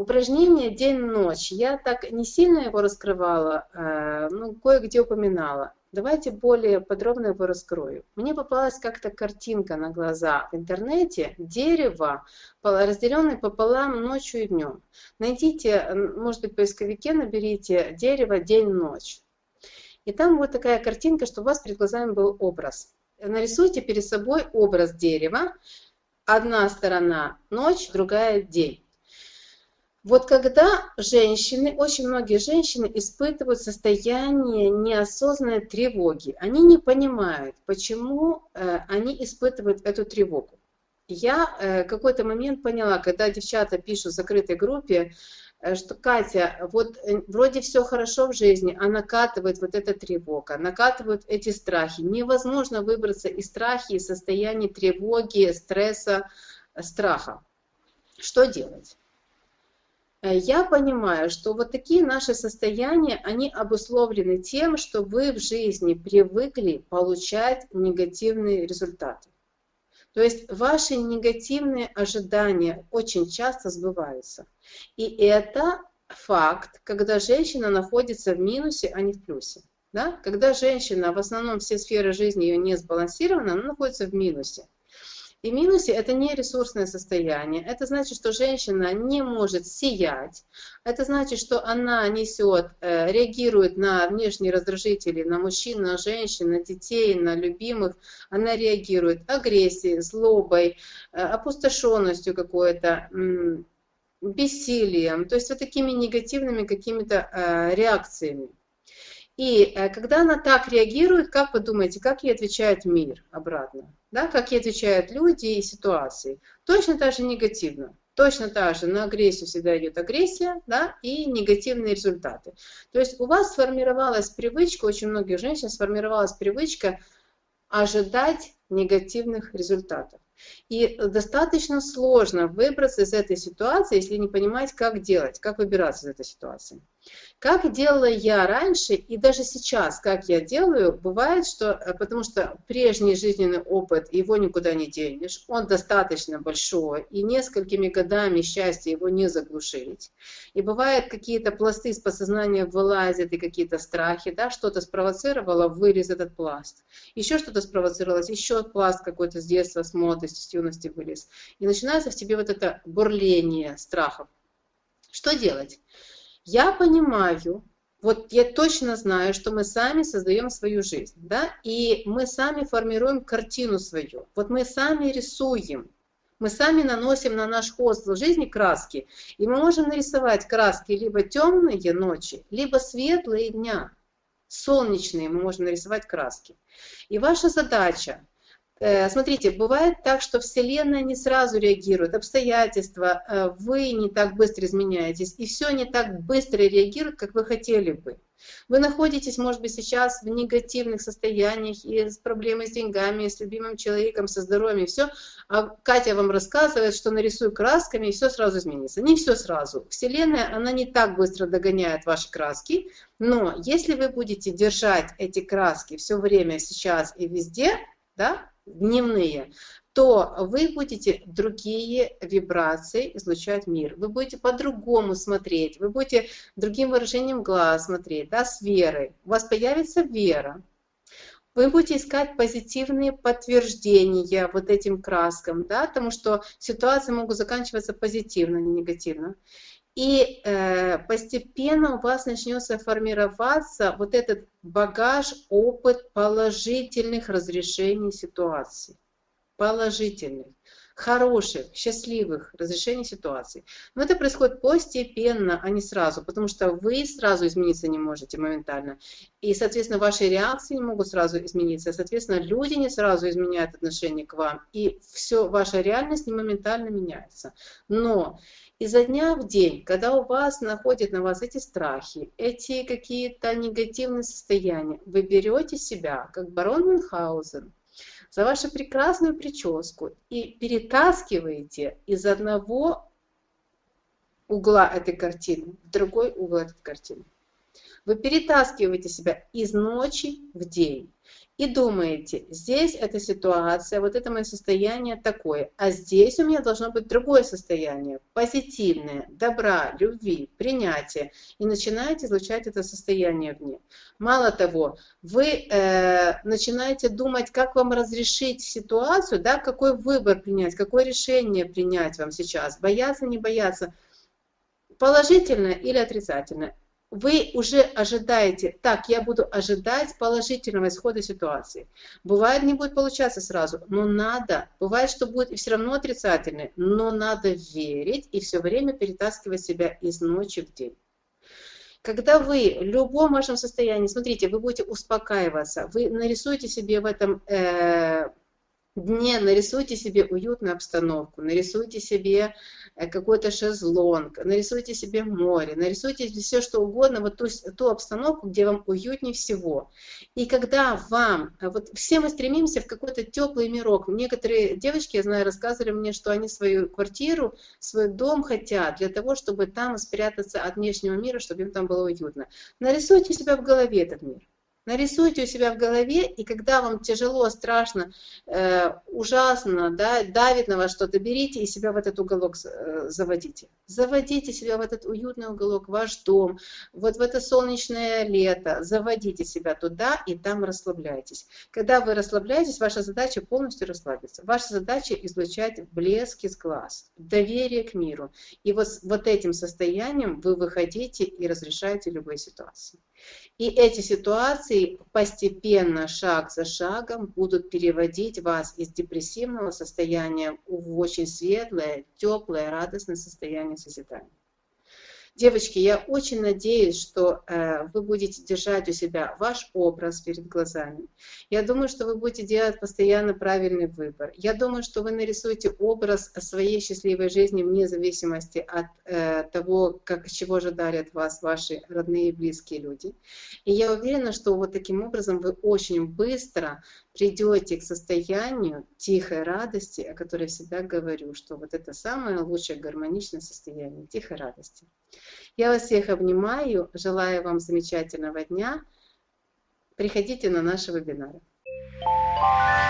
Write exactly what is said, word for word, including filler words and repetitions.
упражнение день-ночь. Я так не сильно его раскрывала, э, ну, кое-где упоминала. Давайте более подробно его раскрою. Мне попалась как-то картинка на глаза в интернете. Дерево, разделенное пополам ночью и днем. Найдите, может быть, в поисковике наберите дерево день-ночь. И там вот такая картинка, что у вас перед глазами был образ. Нарисуйте перед собой образ дерева. Одна сторона ночь, другая день. Вот когда женщины, очень многие женщины испытывают состояние неосознанной тревоги, они не понимают, почему э, они испытывают эту тревогу. Я э, какой-то момент поняла, когда девчата пишут в закрытой группе, э, что Катя, вот э, вроде все хорошо в жизни, а накатывает вот эта тревога, накатывают эти страхи. Невозможно выбраться из страхи, из состояния тревоги, стресса, страха. Что делать? Я понимаю, что вот такие наши состояния, они обусловлены тем, что вы в жизни привыкли получать негативные результаты. То есть ваши негативные ожидания очень часто сбываются. И это факт, когда женщина находится в минусе, а не в плюсе. Да? Когда женщина, в основном все сферы жизни ее не сбалансированы, она находится в минусе. И в минусе это не ресурсное состояние. Это значит, что женщина не может сиять. Это значит, что она несет, реагирует на внешние раздражители, на мужчин, на женщин, на детей, на любимых. Она реагирует агрессией, злобой, опустошенностью какой-то, бессилием. То есть вот такими негативными какими-то реакциями. И когда она так реагирует, как вы думаете, как ей отвечает мир обратно? Да, как ей отвечают люди и ситуации? Точно так же негативно. Точно так же на агрессию всегда идет агрессия, да, и негативные результаты. То есть у вас сформировалась привычка, очень многих женщин сформировалась привычка ожидать негативных результатов. И достаточно сложно выбраться из этой ситуации, если не понимать, как делать, как выбираться из этой ситуации. Как делала я раньше, и даже сейчас, как я делаю, бывает, что, потому что прежний жизненный опыт, его никуда не денешь, он достаточно большой, и несколькими годами счастья его не заглушить. И бывает, какие-то пласты из подсознания вылазят, и какие-то страхи, да, что-то спровоцировало, вылез этот пласт. Еще что-то спровоцировалось, еще пласт какой-то с детства, с молодости, с юности вылез. И начинается в тебе вот это бурление страхов. Что делать? Я понимаю, вот я точно знаю, что мы сами создаем свою жизнь, да, и мы сами формируем картину свою. Вот мы сами рисуем, мы сами наносим на наш холст в жизни краски, и мы можем нарисовать краски либо темные ночи, либо светлые дня, солнечные мы можем нарисовать краски. И ваша задача, смотрите, бывает так, что Вселенная не сразу реагирует, обстоятельства, вы не так быстро изменяетесь, и все не так быстро реагирует, как вы хотели бы. Вы находитесь, может быть, сейчас в негативных состояниях, и с проблемой с деньгами, и с любимым человеком, со здоровьем, и все. А Катя вам рассказывает, что нарисуй красками, и все сразу изменится. Не все сразу. Вселенная, она не так быстро догоняет ваши краски, но если вы будете держать эти краски все время, сейчас и везде, да, дневные, то вы будете другие вибрации излучать в мир. Вы будете по-другому смотреть, вы будете другим выражением глаз смотреть, да, с верой. У вас появится вера. Вы будете искать позитивные подтверждения вот этим краскам, да, потому что ситуации могут заканчиваться позитивно, не негативно. И э, постепенно у вас начнется формироваться вот этот багаж, опыт положительных разрешений ситуаций. Положительных, хороших, счастливых разрешений ситуаций. Но это происходит постепенно, а не сразу, потому что вы сразу измениться не можете моментально. И, соответственно, ваши реакции не могут сразу измениться. Соответственно, люди не сразу изменяют отношение к вам. И все, ваша реальность не моментально меняется. Но изо дня в день, когда у вас находят на вас эти страхи, эти какие-то негативные состояния, вы берете себя, как барон Мюнхгаузен, за вашу прекрасную прическу и перетаскиваете из одного угла этой картины в другой угол этой картины. Вы перетаскиваете себя из ночи в день. и думаете, здесь эта ситуация, вот это мое состояние такое, а здесь у меня должно быть другое состояние, позитивное, добра, любви, принятия, и начинаете излучать это состояние в ней. Мало того, вы э, начинаете думать, как вам разрешить ситуацию, да, какой выбор принять, какое решение принять вам сейчас, бояться, не бояться, положительное или отрицательное. Вы уже ожидаете, так, я буду ожидать положительного исхода ситуации. Бывает, не будет получаться сразу, но надо. Бывает, что будет все равно отрицательное, но надо верить и все время перетаскивать себя из ночи в день. Когда вы в любом вашем состоянии, смотрите, вы будете успокаиваться, вы нарисуете себе в этом э, дне, нарисуйте себе уютную обстановку, нарисуйте себе какой-то шезлонг, нарисуйте себе море, нарисуйте все что угодно, вот ту, ту обстановку, где вам уютнее всего. И когда вам, вот все мы стремимся в какой-то теплый мирок. Некоторые девочки, я знаю, рассказывали мне, что они свою квартиру, свой дом хотят для того, чтобы там спрятаться от внешнего мира, чтобы им там было уютно. Нарисуйте себя в голове этот мир. Нарисуйте у себя в голове, и когда вам тяжело, страшно, э, ужасно, да, давит на вас что-то, берите и себя в этот уголок э, заводите. Заводите себя в этот уютный уголок, ваш дом, вот в это солнечное лето, заводите себя туда и там расслабляйтесь. Когда вы расслабляетесь, ваша задача полностью расслабиться. Ваша задача излучать блеск из глаз, доверие к миру. И вот, вот этим состоянием вы выходите и разрешаете любые ситуации. И эти ситуации постепенно, шаг за шагом, будут переводить вас из депрессивного состояния в очень светлое, теплое, радостное состояние созидания. Девочки, я очень надеюсь, что э, вы будете держать у себя ваш образ перед глазами. Я думаю, что вы будете делать постоянно правильный выбор. Я думаю, что вы нарисуете образ своей счастливой жизни вне зависимости от э, того, как, чего ожидали от вас ваши родные и близкие люди. И я уверена, что вот таким образом вы очень быстро придете к состоянию тихой радости, о которой я всегда говорю, что вот это самое лучшее гармоничное состояние тихой радости. Я вас всех обнимаю, желаю вам замечательного дня. Приходите на наши вебинары.